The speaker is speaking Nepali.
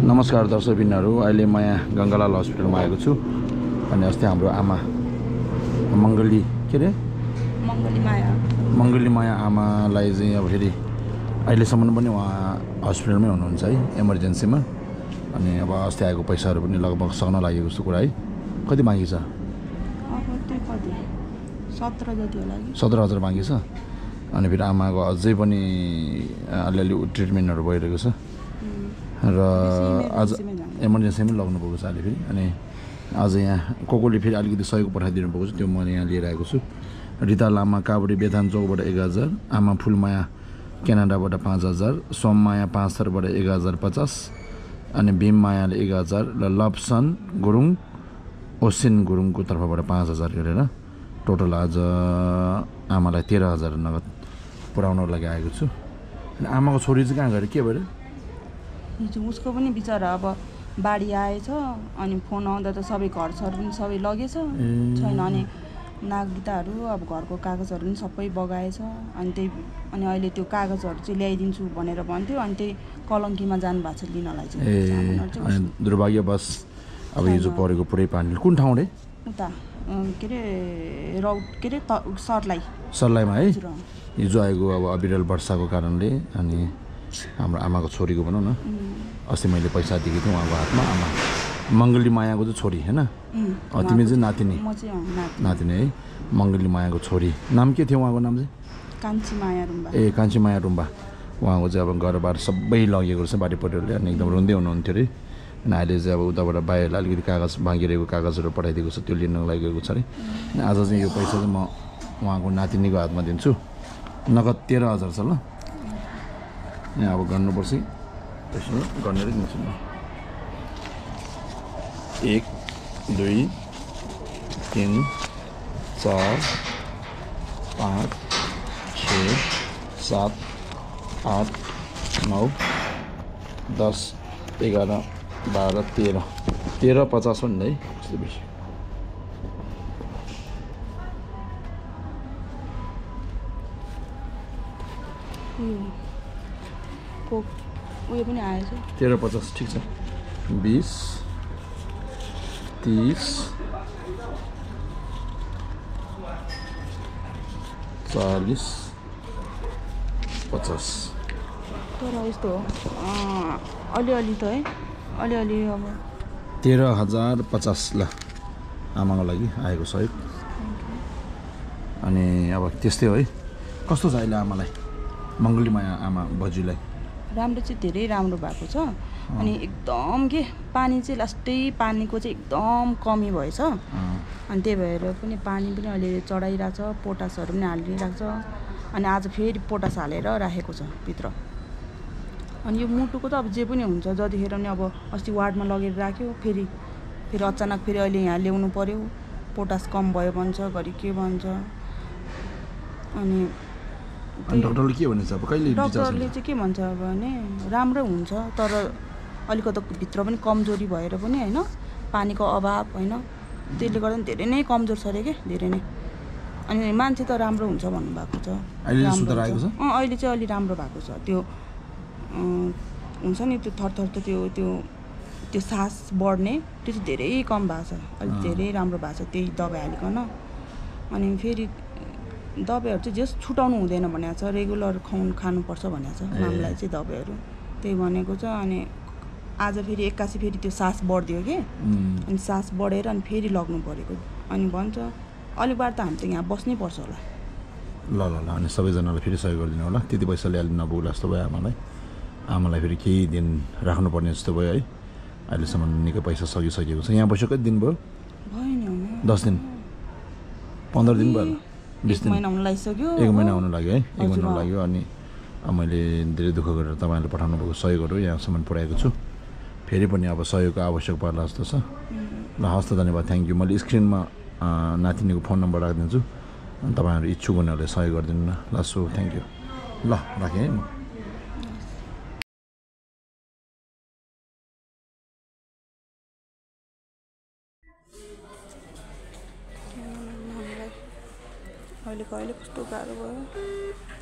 नमस्कार दर्शकबिनहरु अहिले म यहाँ गंगालाल हस्पिटलमा आएको छु अनि अस्ति हाम्रो आमा मंगली के रे मंगली माया आमालाई चाहिँ अब फेरि अहिलेसम्म पनि उहाँ हस्पिटलमै हुनुहुन्छ है इमर्जेन्सीमा अनि अब अस्ति आएको पैसाहरु पनि लगभग सक्न लागेको छ कुरा है कति बाँकी छ अब त्यो कति 17 जति होला कि 17000 बाँकी छ अनि फेरि आमाको अझै पनि अलिअलि ट्रिटमेन्टहरु भइरहेको छ र आज इमर्जेन्सीमै लग्नु भएको छ अहिले फेरि अनि आज यहाँ कोकोले फेरि अलिकति सहयोग पठाइदिनु भएको छ त्यो म यहाँ लिएर आएको छु रिता लामा काबडी बेथान चौकबाट 1000 आमा फुलमाया क्यानाडाबाट 5000 सोममाया पाँचथरबाट 1050 अनि भीममायाले 1000 र लपसन गुरुङ ओसिन गुरुङको तर्फबाट 5000 गरेर टोटल आज आमालाई 13000 नगद पुर्याउन लागि आएको छु अनि आमाको छोरी चाहिँ कहाँ गरे के भरे हिजो उसको पनि बिचारा अब बाढी आएछ अनि फोन आउँदा त सबै घरसर पनि सबै लगेछ छैन अनि नागरिकताहरू अब घरको कागजहरू पनि सबै बगाएछ अनि त्यही अनि अहिले त्यो कागजहरू चाहिँ ल्याइदिन्छु भनेर भन्थ्यो अनि त्यही कलङ्कीमा जानु भएको छ लिनलाई चाहिँ अनि दुर्भाग्यवश अब हिजो परेको पुरै पानी कुन ठाउँ रे उता के रे रौट के रे सर्लाईमा है हिजो आएको अब अविरल वर्षाको कारणले अनि हाम्रो आमाको छोरीको भनौँ न अस्ति मैले पैसा दिएको थिएँ उहाँको हातमा आमा मंगली मायाको चाहिँ छोरी हैन तिमी चाहिँ नातिनी नातिनी है मंगली मायाको छोरी नाम के थियो उहाँको नाम चाहिँ कान्छी माया रुम्बा कान्छी माया रुम्बा उहाँको चाहिँ अब घरबार सबै लगेको रहेछ बारी परिवारले अनि एकदम रुँदै हुनुहुन्थ्यो अरे अनि अहिले चाहिँ अब उताबाट बाहिरलाई अलिकति कागज बाँकी रहेको कागजहरू पठाइदिएको छ त्यो लिन लागेको छ अरे अनि आज चाहिँ यो पैसा चाहिँ म उहाँको नातिनीको हातमा दिन्छु नगद 13000 छ ल यहाँ अब गर्नुपर्छ त्यसो गर्नेरै दिन्छु म 1 2 3 4 5 6 7 8 9 10 11 12 13 1350 हो नि है त्यस्तो बेसी उयो पनि आएछ 1350 ठीक छ 20 30 40 50 तर यस्तो अलिअलि त है अलिअलि अब 13050 ल आमाको लागि आएको सहयोग अनि अब त्यस्तै हो है कस्तो छ अहिले आमालाई मंगली माया आमा बजुलाई राम्रो चाहिँ धेरै राम्रो भएको छ अनि एकदम के पानी चाहिँ लास्टै पानीको चाहिँ एकदम कमी भएछ अनि त्यही भएर पनि पानी पनि अहिले चढाइरहेको छ पोटासहरू पनि हालिरहेको छ अनि आज फेरि पोटास हालेर राखेको छ भित्र अनि यो मुटुको त अब जे पनि हुन्छ जतिखेर पनि अब अस्ति वार्डमा लगेर राख्यो फेरि अचानक फेरि अहिले यहाँ ल्याउनु पर्यो पोटास कम भयो भन्छ घरि के भन्छ अनि डाक्टरले के भन्छ अब कहिले डाक्टरले चाहिँ के भन्छ अब भने राम्रो हुन्छ तर अलिकति भित्र पनि कमजोरी भएर पनि हैन पानीको अभाव हैन त्यसले गर्दा धेरै नै कमजोर छ रे के धेरै नै अनि मान्छे त राम्रो हुन्छ भन्नु भएको छ अहिले सुधार आएको छ अहिले चाहिँ अलि राम्रो भएको छ त्यो हुन्छ नि त्यो थरथर त त्यो सास बढ्ने त्यो चाहिँ धेरै कम भएको छ अलि धेरै राम्रो भएको छ त्यही दबाई हालिकन अनि फेरि दबाईहरू चाहिँ जस छुटाउनु हुँदैन भनेको छ रेगुलर खानुपर्छ भनेको छ मामलाई चाहिँ दबाईहरू त्यही भनेको छ अनि आज फेरि 81 फेरि त्यो सास बढ्दियो के अनि सास बढेर अनि फेरि लग्नु परेको अनि भन्छ अलिक बार त हामी त यहाँ बस्नै पर्छ होला ल ल ल अनि सबैजनालाई फेरि सहयोग गरिदिनु होला त्यति पैसाले अलि नपुग्ला जस्तो भयो आमालाई फेरि केही दिन राख्नुपर्ने जस्तो भयो है अहिलेसम्म निकै पैसा सकिसकेको छ यहाँ बस्यो कति दिन भयो भएन 10 दिन 15 दिन भयो 20 महिना हुन लागिसक्यो 1 महिना हुन लाग्यो है 1 महिना लाग्यो अनि मैले धेरै दुःख गरेर तपाईहरुले पठाउनु भएको सहयोगहरू यहाँसम्म पुर्याएको छु फेरि पनि अब सहयोगको आवश्यक पर्ला जस्तो छ ल हस्त धन्यवाद थ्यांक यू मैले स्क्रिनमा नातिनीको फोन नम्बर राखिदिन्छु अनि तपाईहरु इच्छुक हुनेहरुले सहयोग गरिदिनु न ल सो थ्यांक यू ल राखे है म अहिले कहिले कस्तो गाह्रो भयो